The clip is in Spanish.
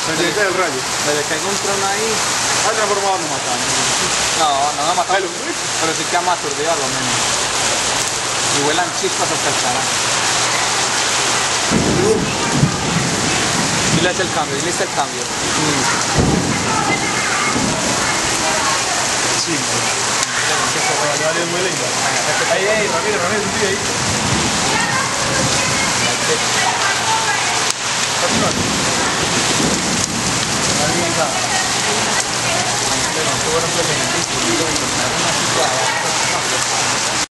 Presidente del Rayo. Desde que hay un trono ahí. Ha transformado no mataron. No me ha matado. Pero sí que ha aturdido a lo menos. Y vuelan chispas hasta el carajo. Dile el cambio, dile el cambio. Sí. Dale, muy lindo. Ahí, Ramírez, un tío ahí. Pero no tuvo un